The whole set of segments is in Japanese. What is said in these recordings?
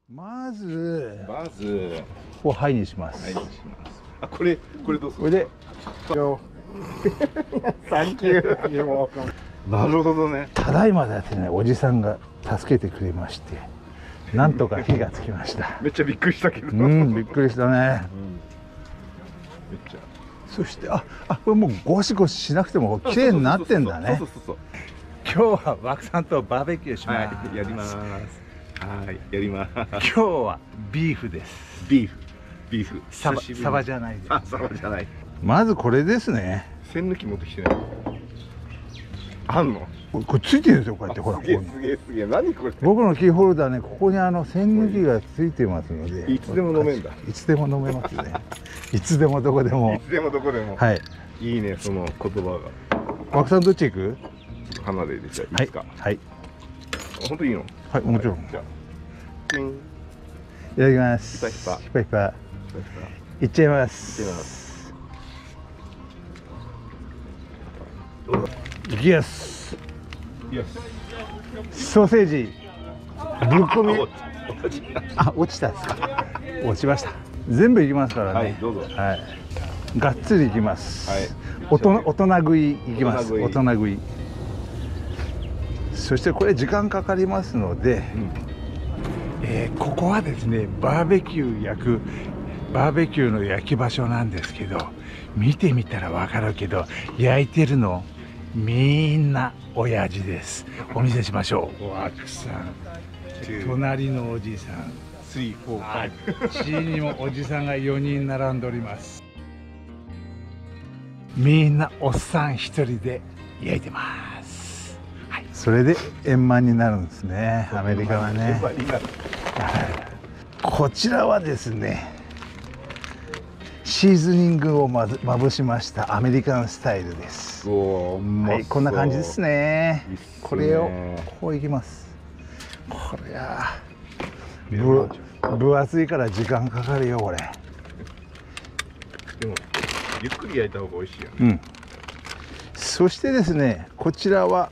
まずここうハイにします。 はい、します。あ、これどうする？ これでサンキュー。 なるほどね。 ただいまだってね、おじさんが助けてくれまして、なんとか火がつきました。 めっちゃびっくりしたけど。 びっくりしたね。 めっちゃ。 そしてこれもうゴシゴシしなくても綺麗になってんだね。 そう。 今日は枠さんとバーベキューします。 はい、やります。はい、やります。 今日はビーフです。 ビーフ。 サバじゃないです。 あ、サバじゃない。 まずこれですね。 栓抜き持ってきてない。あんの？ これついてるんですよ、こうやって。ほら、ここに。 すげえ。何これ？ 僕のキーホルダーね、ここに栓抜きがついてますので、 いつでも飲めんだ。 いつでも飲めますね。いつでもどこでも。 いつでもどこでも。 はい。 いいね、その言葉が。 枠さんどっち行く？ 花で入れちゃいいですか？ はい。 本当いいの？ はい、もちろん。 じゃあ、ピン。 いただきます。 ヒパヒパ。いっちゃいます。いきます。ソーセージぶっ込み。落ちたですか？落ちました。全部いきますからね。 はい、どうぞ。 はい。がっつりいきます。 はい。 大人食いいきます。大人食い。そしてこれ時間かかりますので、ここはですね、バーベキューの焼き場所なんですけど、見てみたらわかるけど、焼いてるのみんな親父です。お見せしましょう。ワクさん、隣のおじさん、3、4、5、あっちにもおじさんが4人並んでおります。みんなおっさん1人で焼いてます。はい、それで円満になるんですね、アメリカはね。こちらはですね、シーズニングをまぶしましたアメリカンスタイルです。はい、こんな感じですね。これをこういきます。これは分厚いから時間かかるよ、これ。 でもゆっくり焼いた方が美味しいよね。 そしてですね、こちらは、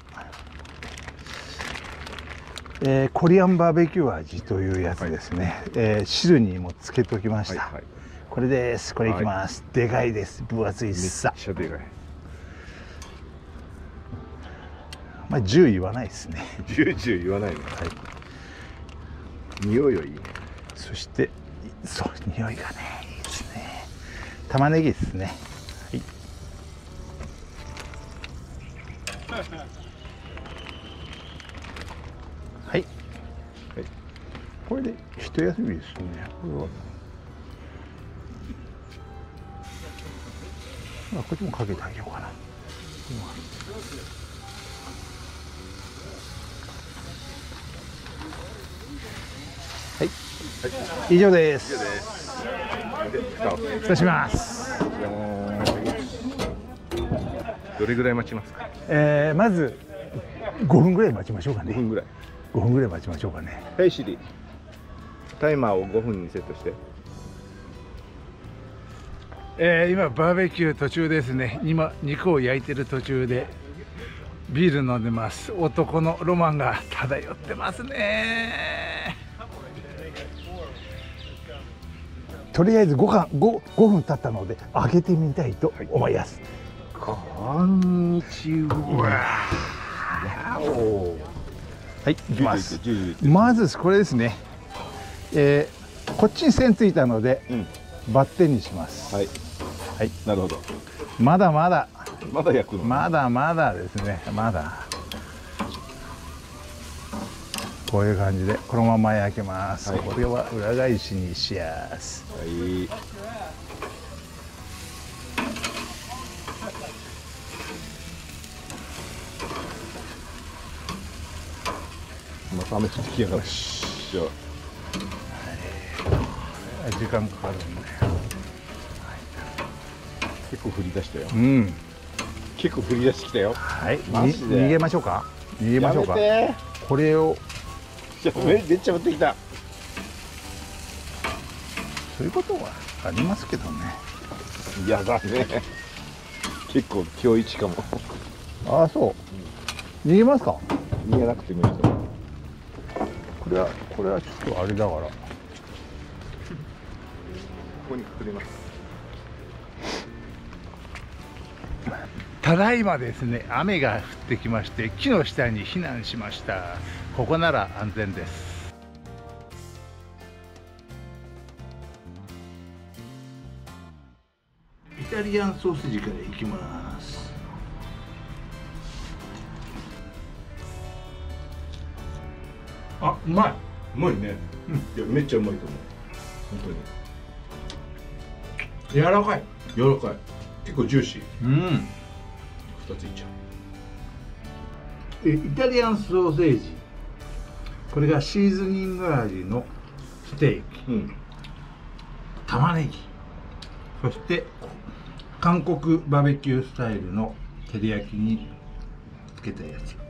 コリアンバーベキュー味というやつですね。汁にもつけておきました。これです。これいきます。でかいです。分厚いさ。 めっちゃでかい。 まあ10言わないですね。 10言わないの。はい。匂いはいいね。 そしてそう、匂いがね、いいですね。玉ねぎですね。はい。これで一休みですね。これは。こっちもかけてあげようかな。はい、以上です。蓋します。 どれぐらい待ちますか？ まず5分ぐらい待ちましょうかね。5分ぐらい待ちましょうかね。 はい、シリ。タイマーを5分にセットして。 今バーベキュー途中ですね。今肉を焼いてる途中でビール飲んでます。男のロマンが漂ってますね。とりあえず5分経ったので開けてみたいと思います。 こんにちは。 はい、いきます。まずこれですね。こっちに線ついたので、バッテンにします。はい。 なるほど。 まだ焼くの？ まだですね。こういう感じでこのまま焼けます。これは裏返しにします。はい。 また雨降ってきやがる。 時間かかるんで。 結構降り出したよ。結構降り出してきたよ。 はい。逃げましょうか。これを。 めっちゃ降ってきた。 そういうことはありますけどね。 嫌だね。結構今日一かも。 ああ、そう。逃げますか？ 逃げなくてもいいと。 これはちょっとあれだから。 ここに隠れます。 ただいまですね、雨が降ってきまして木の下に避難しました。ここなら安全です。イタリアンソーセージからいきます。あ、うまい。 うまいね。いや、めっちゃうまいと思う。本当に。 柔らかい。 柔らかい。結構ジューシー。 うん。 2ついっちゃイタリアンソーセージ。これがシーズニング味のステーキ。 う。うん。 玉ねぎ。そして韓国バーベキュースタイルの照り焼きにつけたやつ。